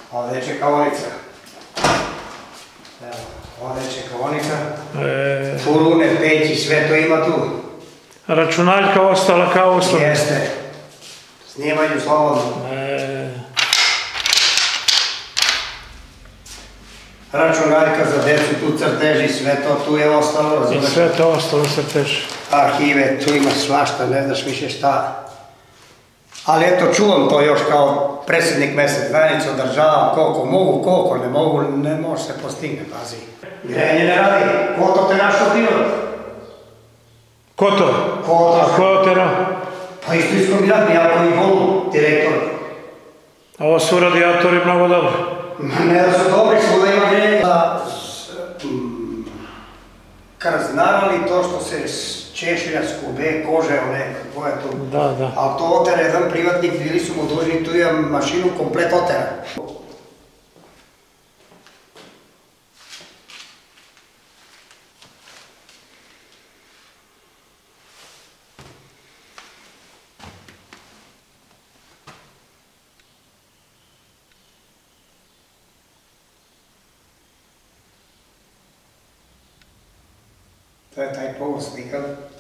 Ovdje je čekaonica. Evo, ovdje je čekaonica. Furune, peći, sve to ima tu. Računaljka ostala kao ostala. Jeste. Snimaju slobodno. Računaljka za decu, tu crteži, sve to tu je ostalo, razumeš? I sve to ostalo crteži. Arhive, tu ima svašta, ne znaš više šta. Ali eto, čuvam to još kao predsjednik mesec granicu, održavam koliko mogu, koliko ne mogu, ne može se postigne, pazi. Grenje ne radi, ko to te našao bio? Ko to? A ko je otero? Pa isto iz kombinatni, ja koji volu, direktor. A ovo su radijatori mnogo dobri. Ne da su dobri, svuda ima grenje. Krznarali to što se češlja, skube, kože, one, koje tu. Da, da. Ali to otera jedan privatnik, bili su mu dužni, tu je mašinu komplet otera. To je taj povod slikan.